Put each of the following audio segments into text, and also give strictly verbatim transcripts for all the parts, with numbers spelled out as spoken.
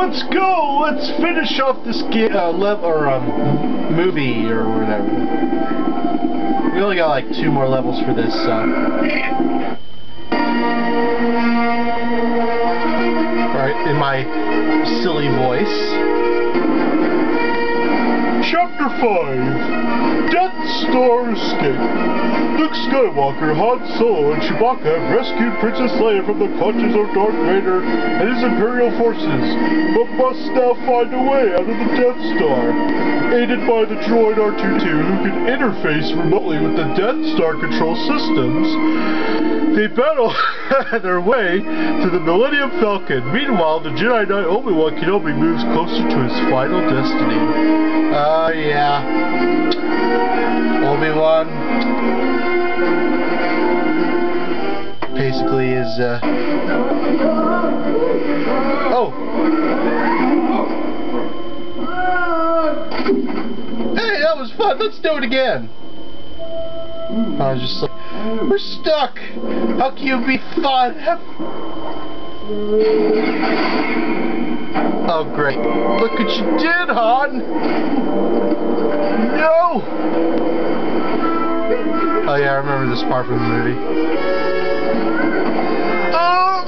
Let's go! Let's finish off this uh, level or um, movie or whatever. We only got like two more levels for this, so. Alright, in my silly voice. Chapter five Death Star Escape. Luke Skywalker, Han Solo, and Chewbacca have rescued Princess Leia from the clutches of Darth Vader and his Imperial forces, but must now find a way out of the Death Star. Aided by the droid R two D two, who can interface remotely with the Death Star control systems, they battle their way to the Millennium Falcon. Meanwhile, the Jedi Knight Obi-Wan Kenobi moves closer to his final destiny. Oh, uh, yeah. Obi-Wan basically is, uh... Oh! Hey, that was fun! Let's do it again! I was just like, we're stuck! How can you be fun? Oh, great. Look what you did, Han! No! Oh, yeah, I remember this part from the movie. Oh!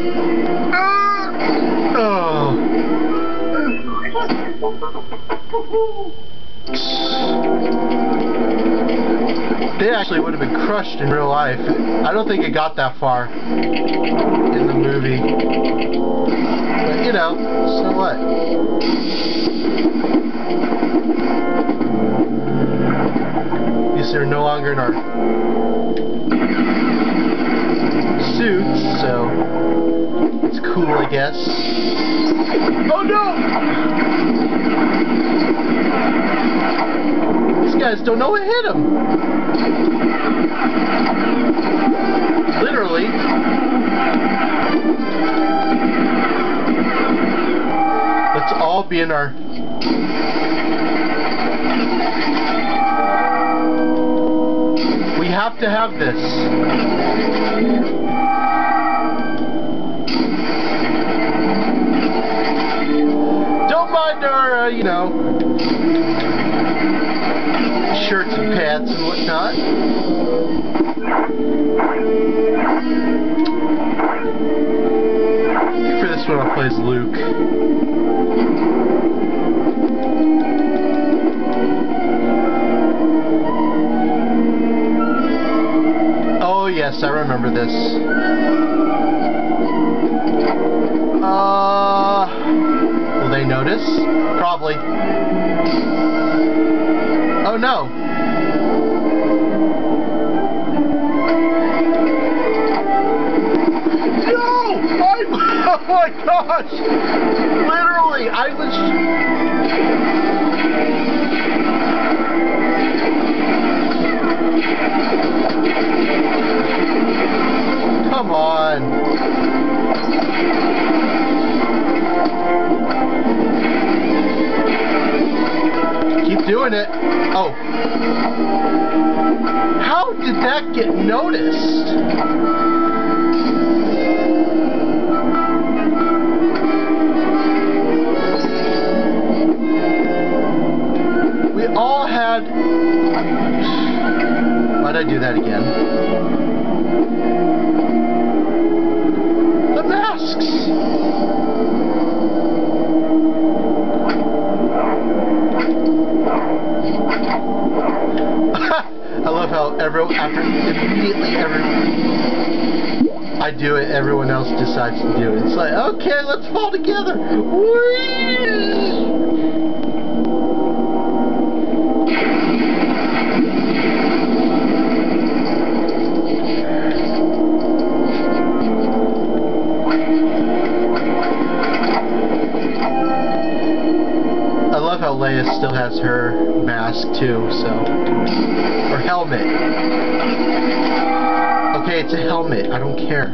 Oh! They actually would have been crushed in real life. I don't think it got that far in the movie. But, you know, so what? At least they're no longer in our suits, so it's cool, I guess. Oh no! These guys don't know what hit them. Literally. Let's all be in our... We have to have this. Don't mind our, uh, you know, shirts and pants and whatnot. I think for this one I'll play as Luke. Oh yes, I remember this. Uh, will they notice? Probably. Oh no! No! I, oh my gosh! Literally, I was... Come on! Keep doing it. Oh. How did that get noticed? We all had... Why'd I do that again? The masks! I love how everyone, after immediately everyone, I do it, everyone else decides to do it. It's like, okay, let's fall together. Whee! I love how Leia still has her mask too, so... Or helmet. Okay, it's a helmet. I don't care.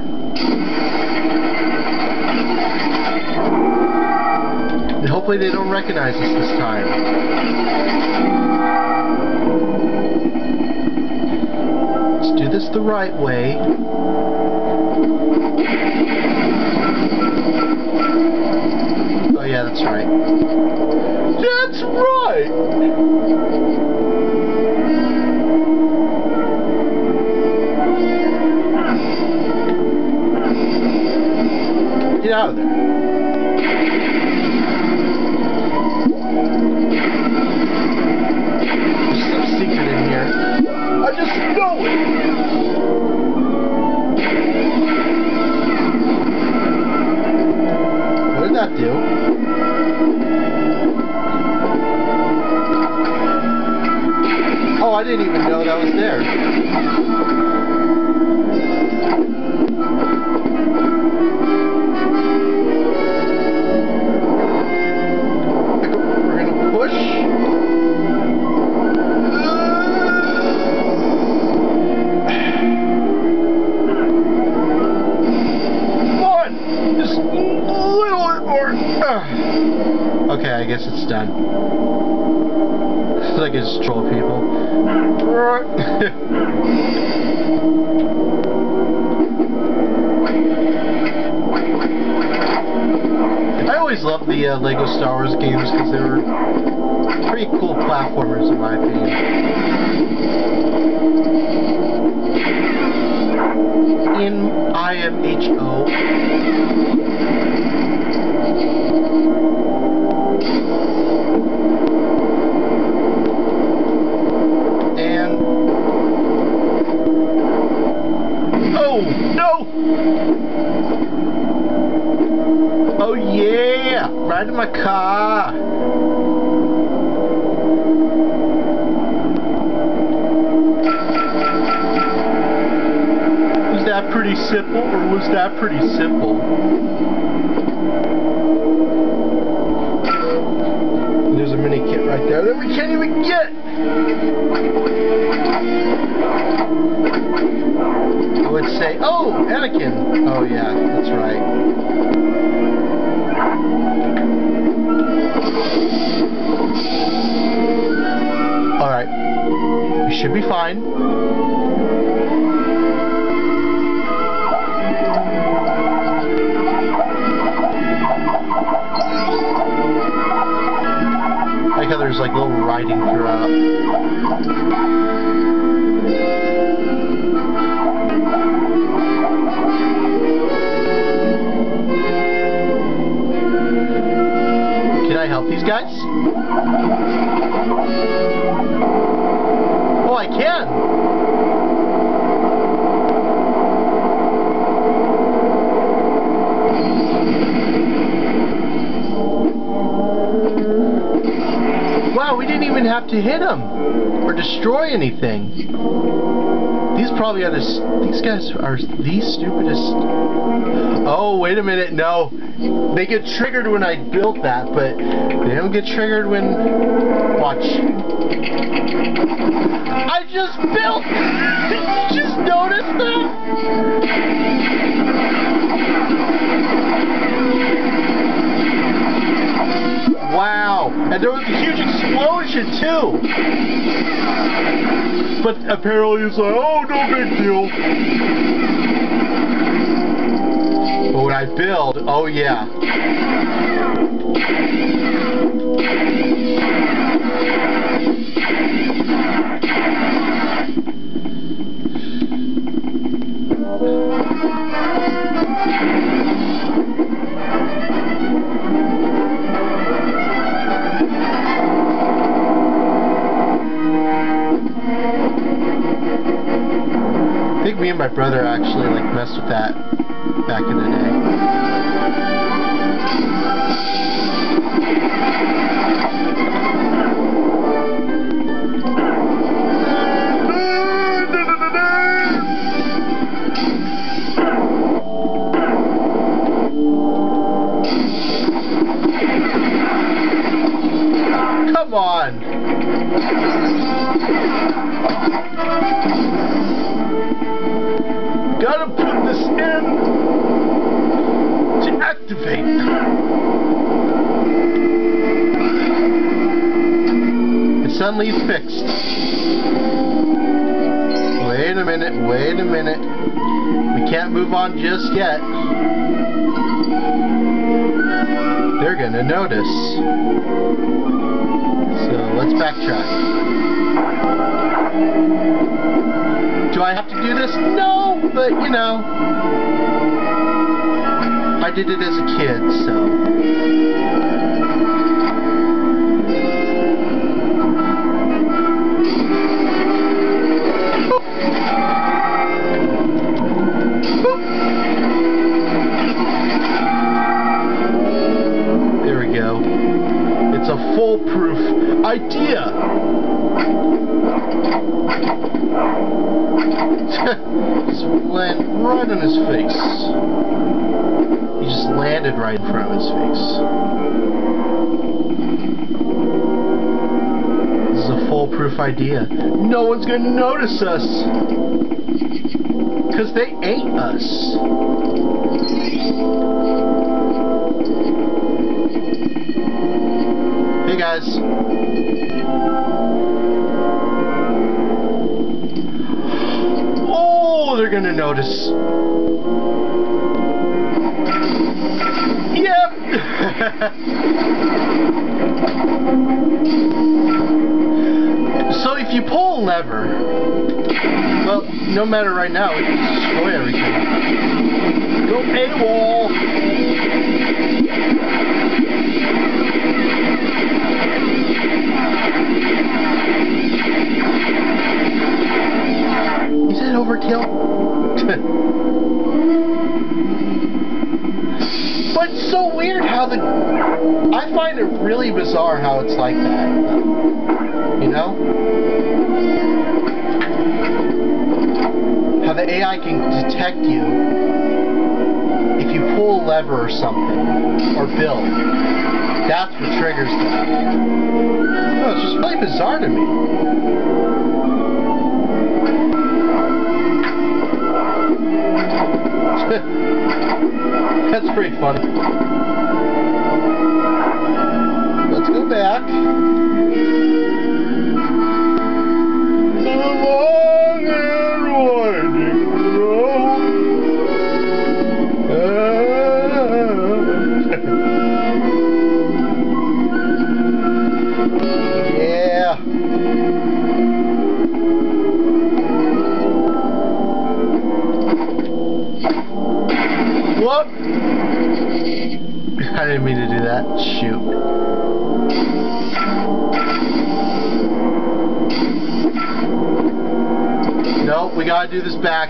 And hopefully they don't recognize us this time. Let's do this the right way. Oh yeah, that's right. That's right! Get out of there. There's some secret in here. I just know it! What did that do? Oh, I didn't even know that was there. We're gonna push. Come on! Just a little bit more. Okay, I guess it's done. I can just troll people. I always loved the uh, Lego Star Wars games because they were pretty cool platformers in my opinion. In I M H O. Oh yeah! Ride in my car! Was that pretty simple, or was that pretty simple? There's a mini kit right there that we can't even get! I would say, oh, Anakin! Oh yeah, that's right. Alright. We should be fine. I like how there's like little writing throughout. Can I help these guys? Oh, I can! Wow, we didn't even have to hit him or destroy anything. These probably are the, these guys are the stupidest. Oh, wait a minute, no. They get triggered when I built that, but they don't get triggered when... Watch. I just built... Did you just notice that? Wow. And there was a huge explosion, too. But apparently it's like, oh, no big deal. But when I build, oh yeah. I think me and my brother actually like messed with that back in the day. Come on! Gotta put this in to activate. It suddenly is fixed. Wait a minute, wait a minute. We can't move on just yet. There gonna notice. So let's backtrack. Do I have to do this? No, but you know, I did it as a kid, so. There we go. It's a foolproof idea. Just land right on his face. He just landed right in front of his face. This is a foolproof idea. No one's gonna notice us. Because they ate us. Hey guys. Oh, they're gonna notice. Yep. So if you pull a lever, well, no matter right now, it can destroy everything. Go AWOL! Is that overkill? But it's so weird how the... I find it really bizarre how it's like that. You know? How the A I can detect you if you pull a lever or something, or build. That's what triggers that. No, it's just really bizarre to me. That's pretty funny. Let's go back. The long and winding road. Yeah. What? I didn't mean to do that. Shoot. Nope, we gotta do this back.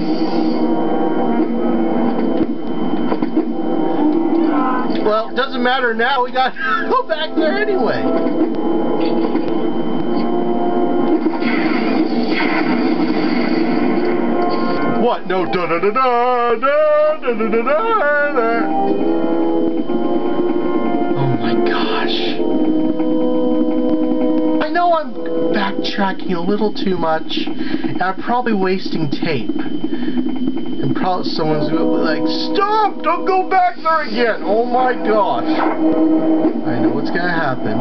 Well, it doesn't matter now, we gotta go back there anyway. What? No, da da da da da da da da da. Oh my gosh. I know I'm backtracking a little too much, and I'm probably wasting tape. And probably someone's gonna be like, stop! Don't go back there again! Oh my gosh. I know what's gonna happen.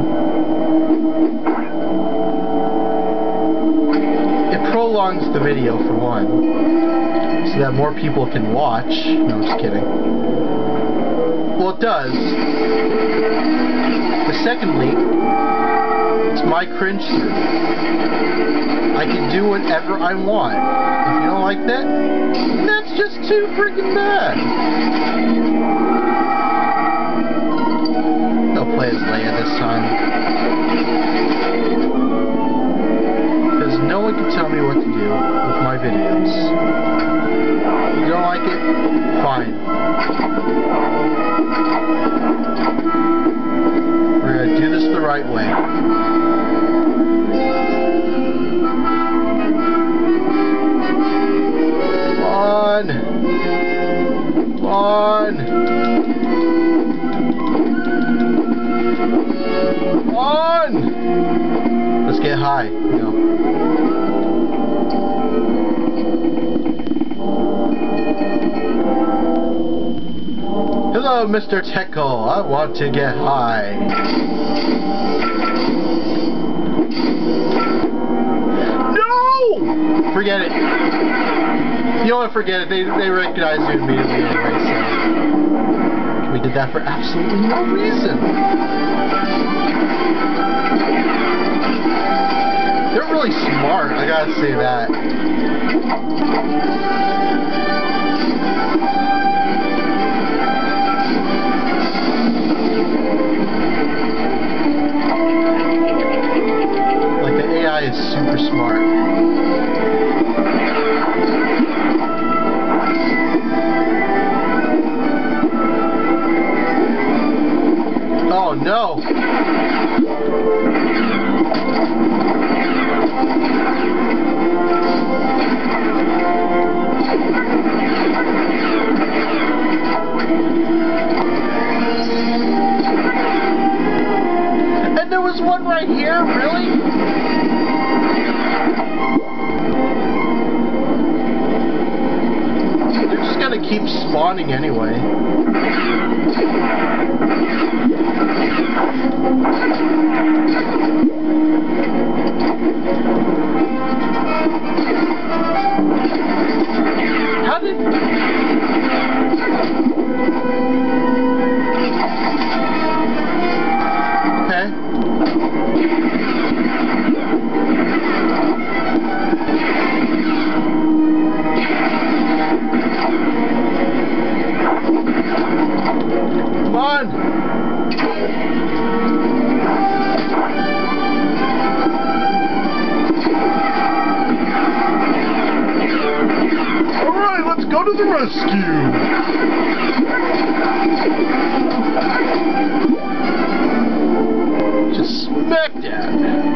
It prolongs the video for one. So that more people can watch. No, I'm just kidding. Well, it does. But secondly, it's my cringe through. I can do whatever I want. If you don't like that, that's just too freaking bad. I'll play as Leia this time. Because no one can tell me what to do with my videos. You don't like it? Fine. We're gonna do this the right way. Come on. Come on. Come on. Let's get high. No. Hello, Mister Tickle. I want to get high. No! Forget it. You don't want to forget it. They, they recognize you immediately anyway, so... Can we did that for absolutely no reason. They're really smart, I gotta say that. Like, the A I is super smart. Oh no! And there was one right here, really? They're just gonna keep spawning anyway. How did... Okay. Come on! Alright, let's go to the rescue! Just smack that.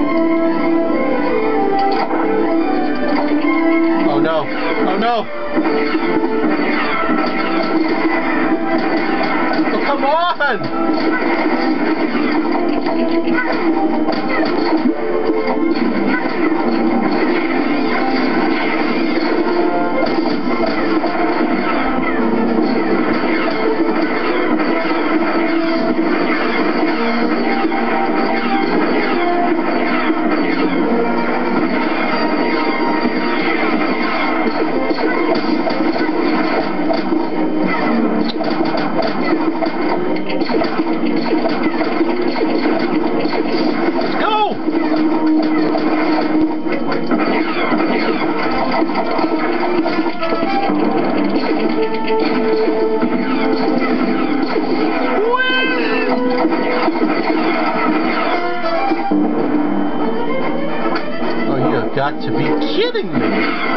Oh no. Oh no. Oh, come on! Got to be kidding me!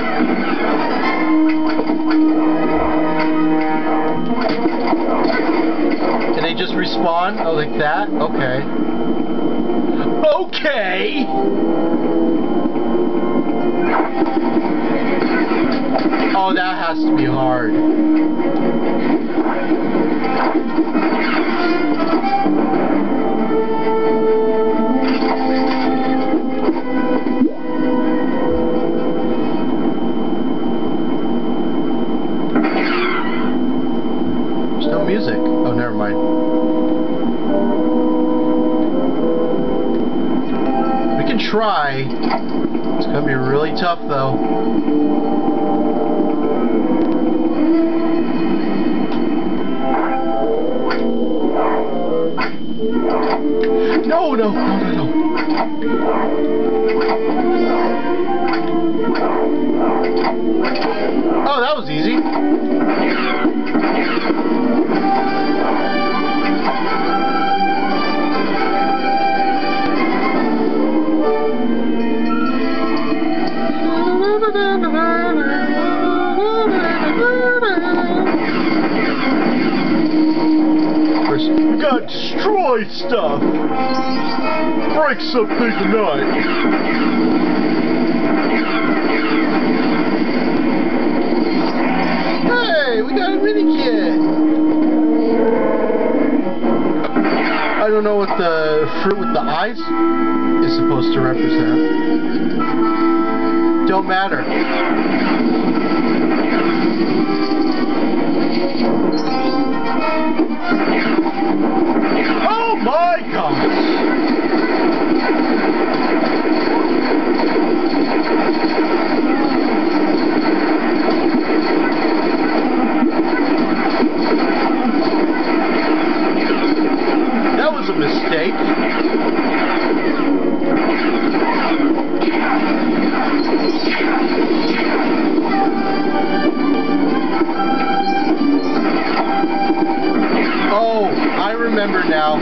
Can they just respawn? Oh, like that? Okay. Okay! Oh, that has to be hard. Music. Oh, never mind. We can try. It's gonna be really tough, though. No, no, no, no, no. Oh, that was easy. We gotta destroy stuff! Break something tonight! Hey, we got a mini kit! I don't know what the fruit with the eyes is supposed to represent. Don't matter. Oh my gosh! a mistake. Oh, I remember now.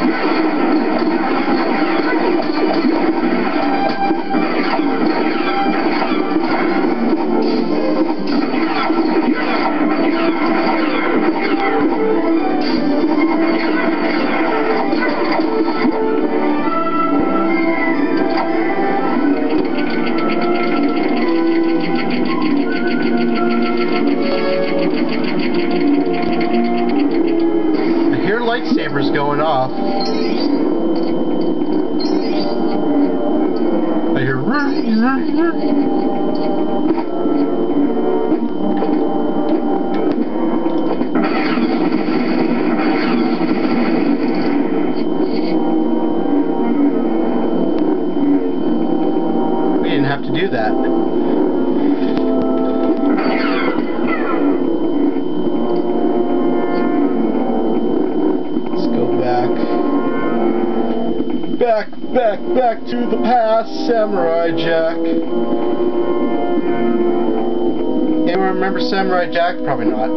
Lightsabers going off. I hear. We didn't have to do that. Back, back, back to the past, Samurai Jack. Anyone remember Samurai Jack? Probably not.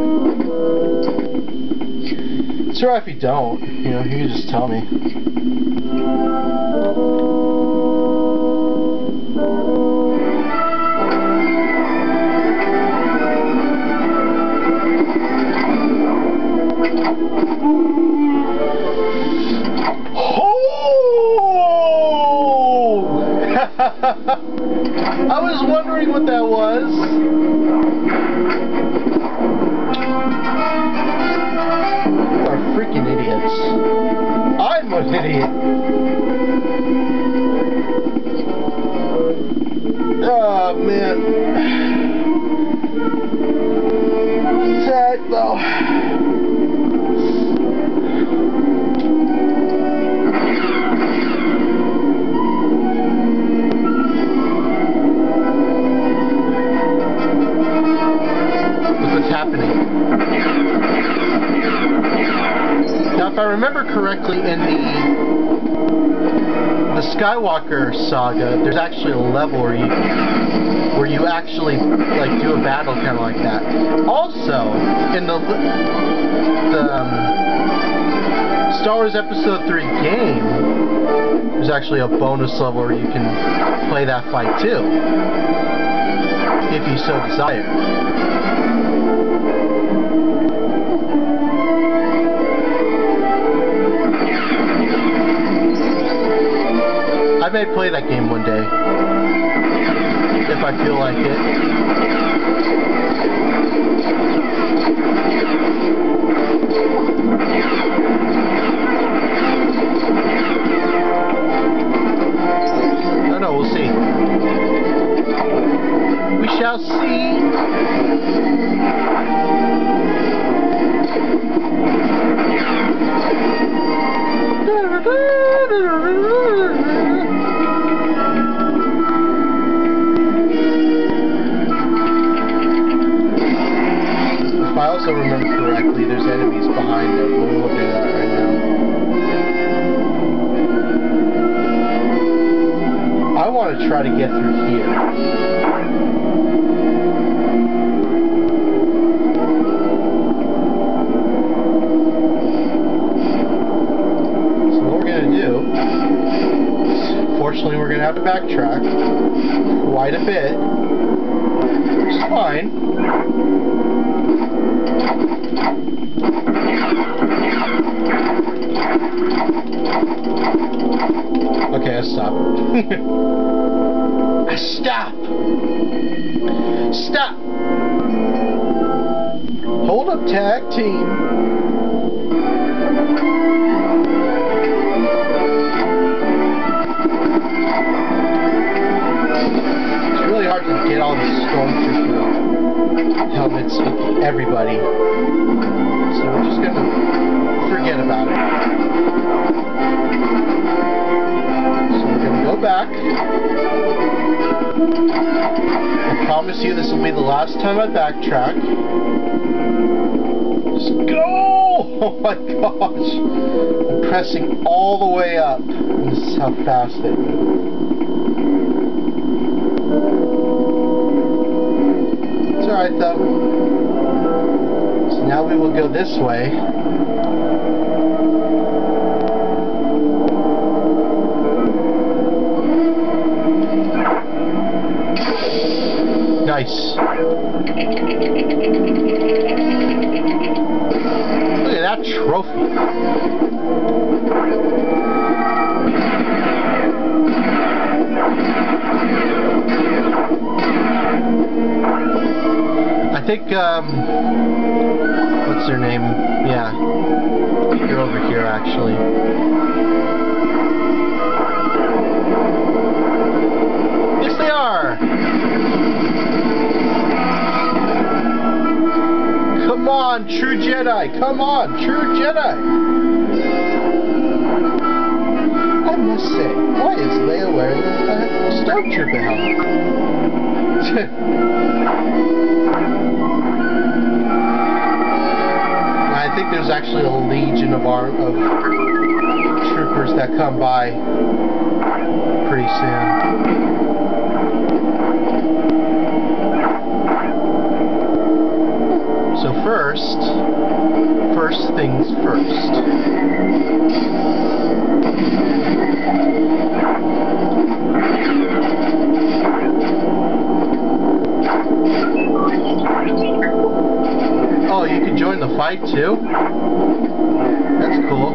It's alright if you don't. You know, you can just tell me. I was wondering what that was. You are freaking idiots. I'm an idiot. Oh man. Sad though. Happening. Now, if I remember correctly, in the the Skywalker saga, there's actually a level where you where you actually like do a battle kind of like that. Also, in the the um, Star Wars Episode three game, there's actually a bonus level where you can play that fight too, if you so desire. I may play that game one day, if I feel like it. I don't know, we'll see. We shall see. If I also remember correctly, there's enemies behind there, but we won't do that right now. I want to try to get through here. Unfortunately, we're going to have to backtrack quite a bit, which is fine. Okay, I stop. I stop! Stop! Hold up, tag team. Hard to get all the stormtrooper helmets with everybody, so we're just gonna forget about it. So we're gonna go back. I promise you this will be the last time I backtrack. Just go! Oh my gosh. I'm pressing all the way up. And this is how fast they move. It's alright though. So now we will go this way. Nice. Look at that trophy. I think, um, what's their name? Yeah. They're over here, actually. Yes, they are! Come on, true Jedi! Come on, true Jedi! I must say, why is Leia wearing a Stormtrooper helmet? I think there's actually a legion of our of troopers that come by pretty soon. So first, first things first. Oh, you can join the fight too? That's cool.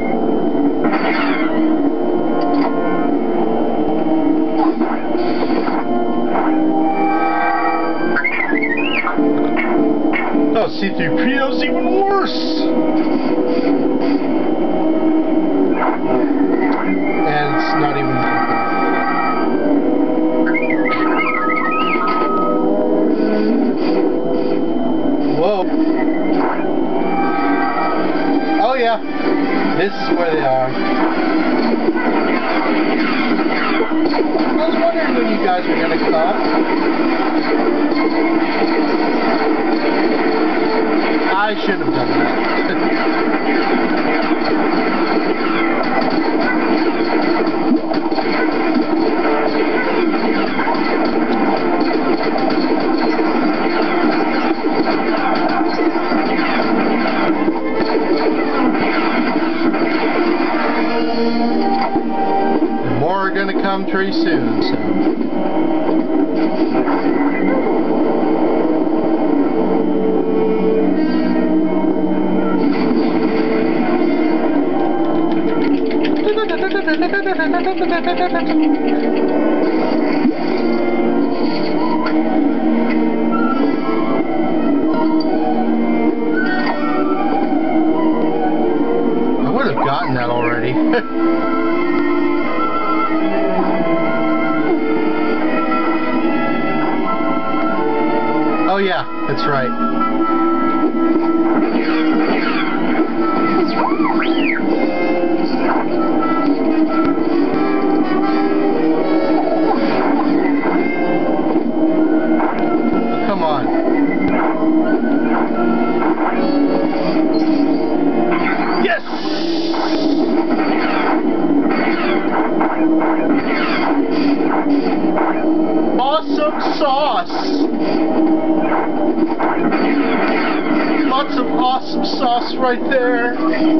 Oh, C three P O's even worse! And it's not even... Whoa. Oh yeah, this is where they are. I was wondering when you guys were gonna come. I shouldn't have done that. And more are gonna come pretty soon, so. I would have gotten that already. Oh yeah, that's right. Come on. Yes! Awesome sauce! Lots of awesome sauce right there.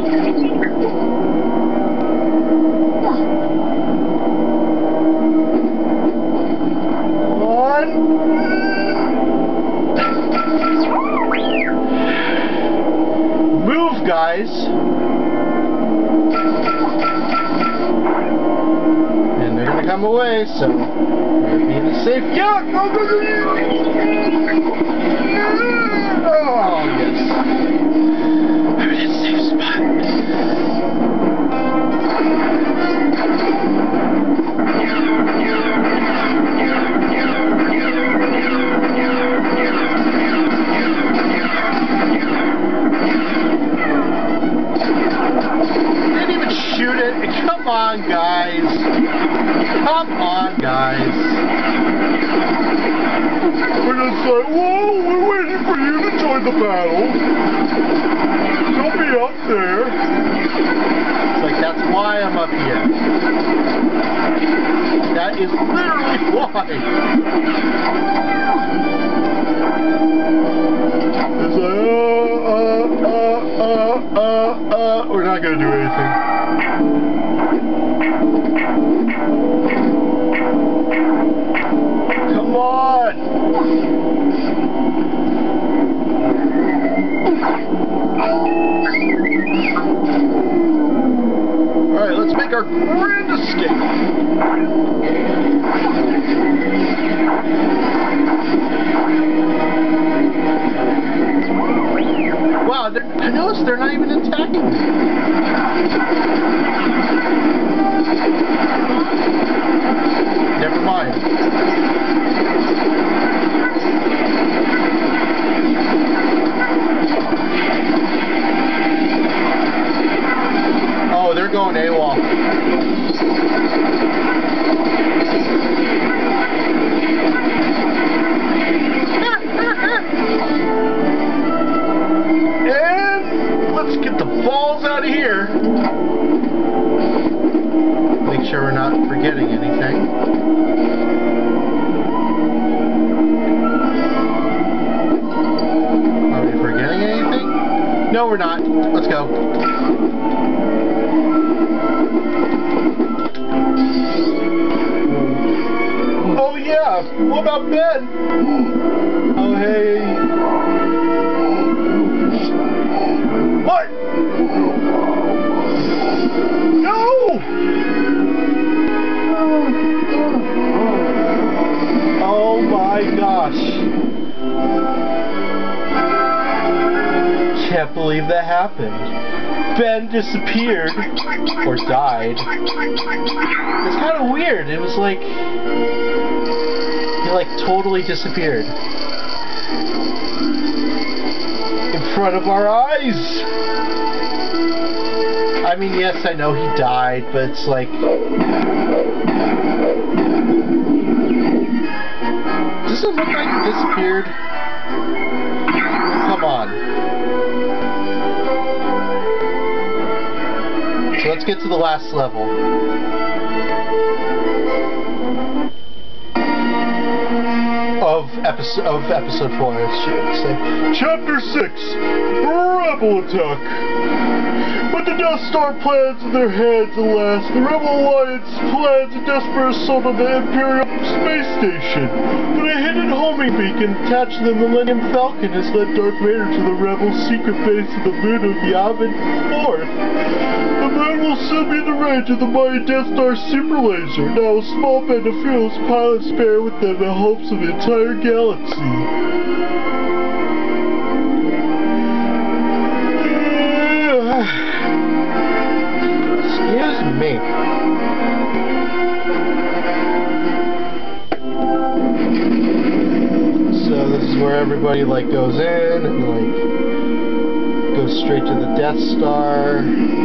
One. Move, guys. And they're gonna come away, so we're being safe. Yeah, go, go, go. Oh, yes. We're in a safe spot. Didn't even shoot it. Come on, guys. Come on, guys. We're gonna say, whoa, we're waiting for you to join the battle. Don't be out there. It's like, that's why I'm up here. That is literally why. It's like, uh, uh, uh, uh, uh, we're not gonna do anything. Come on! Alright, let's make our grand escape. Wow, I noticed they're not even attacking me. Never mind. Oh, they're going AWOL. And let's get the balls out of here. Make sure we're not forgetting anything. Are we forgetting anything? No, we're not. Let's go. Oh yeah, what about Ben? Oh hey. What? No! Oh my gosh. Can't believe that happened. Ben disappeared. Or died. It's kind of weird. It was like... He like totally disappeared. In front of our eyes! I mean, yes, I know he died, but it's like... Does it look like he disappeared? Come on. So let's get to the last level. Of episode of episode four, I should say. Chapter six, Rebel Attack. With the Death Star plans in their heads, alas, the Rebel Alliance plans a desperate assault on the Imperial Space Station. But a hidden homing beacon attached to the Millennium Falcon has led Darth Vader to the Rebel secret base of the moon of Yavin fourth. The moon will soon be in the range of the mighty Death Star super laser. Now a small band of fearless pilots bear with them the hopes of the entire galaxy. Excuse me. So this is where everybody like goes in and like goes straight to the Death Star.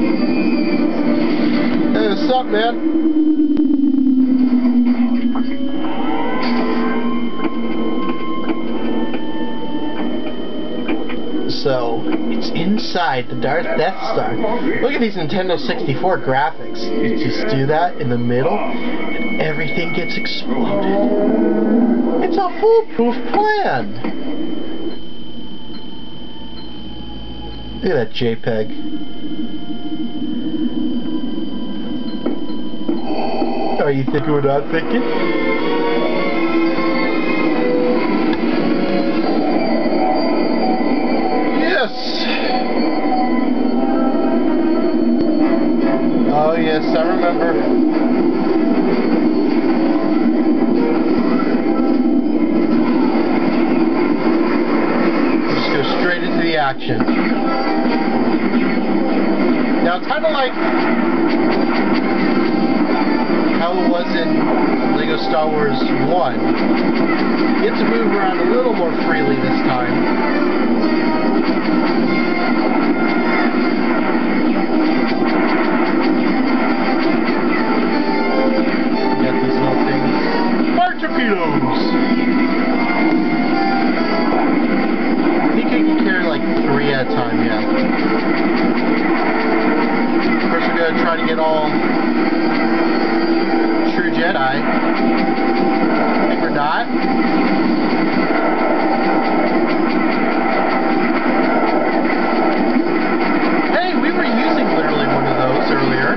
Hey, what's up, man? So, it's inside the Darth Death Star. Look at these Nintendo sixty-four graphics. You just do that in the middle, and everything gets exploded. It's a foolproof plan! Look at that JPEG. Are you thinking we're not thinking? Oh yes, I remember. Just go straight into the action. Now it's kind of like how it was in Lego Star Wars one. You get to move around a little more freely this time. Torpedoes! I think I can carry like three at a time, yeah. True Jedi. Think we're not? Hey, we were using literally one of those earlier.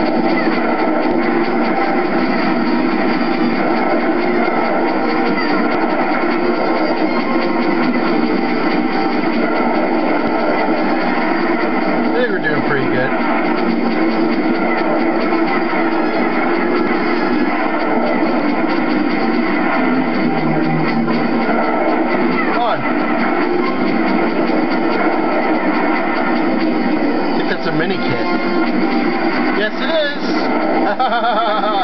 I think we're doing pretty good. Come on. I think that's a mini kit. Yes, it is.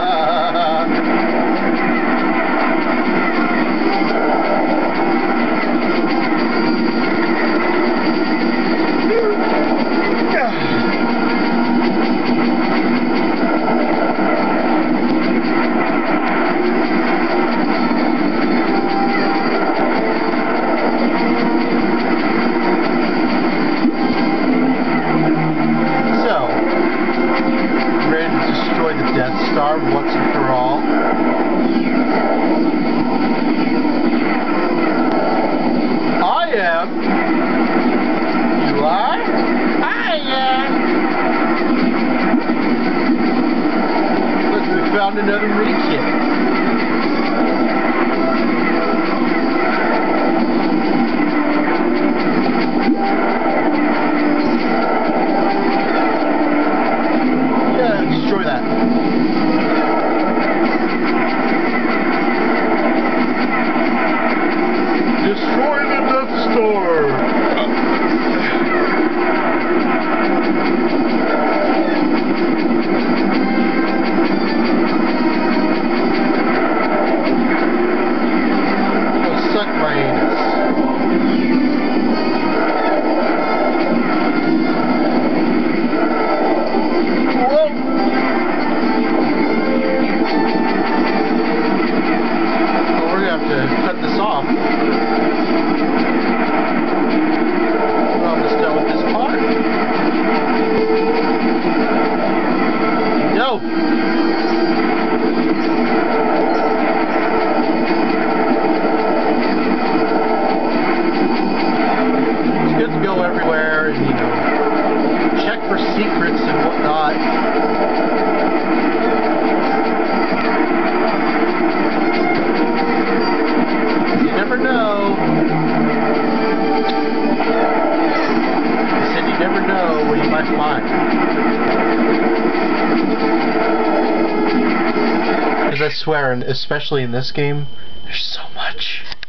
Death Star once and for all. I am. You are? I am. Look, we found another mini kit. Destroy that. Destroy the Death Star! Oh, suck my anus. Cut this off. We're almost done with this part. No. It's good to go everywhere and, you know, check for secrets and whatnot. You never know. I said you never know what you might find. Because I swear, and especially in this game, there's so much.